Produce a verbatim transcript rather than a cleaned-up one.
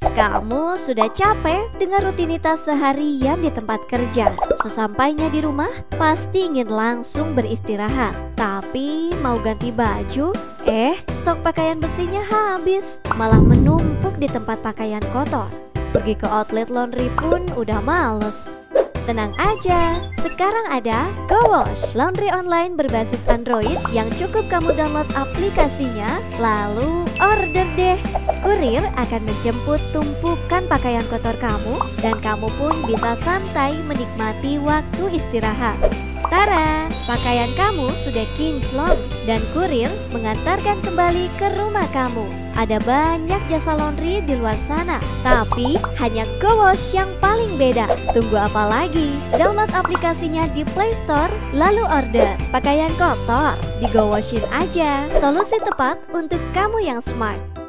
Kamu sudah capek dengan rutinitas seharian di tempat kerja. Sesampainya di rumah, pasti ingin langsung beristirahat. Tapi mau ganti baju, eh stok pakaian bersihnya habis, malah menumpuk di tempat pakaian kotor. Pergi ke outlet laundry pun udah males. Tenang aja, sekarang ada GoWash, laundry online berbasis Android yang cukup kamu download aplikasinya, lalu order deh. Kurir akan menjemput tumpukan pakaian kotor kamu, dan kamu pun bisa santai menikmati waktu istirahat. Tara, pakaian kamu sudah kinclong dan kurir mengantarkan kembali ke rumah kamu. Ada banyak jasa laundry di luar sana, tapi hanya GoWash yang paling beda. Tunggu apa lagi? Download aplikasinya di Play Store, lalu order. Pakaian kotor, di GoWashin aja. Solusi tepat untuk kamu yang smart.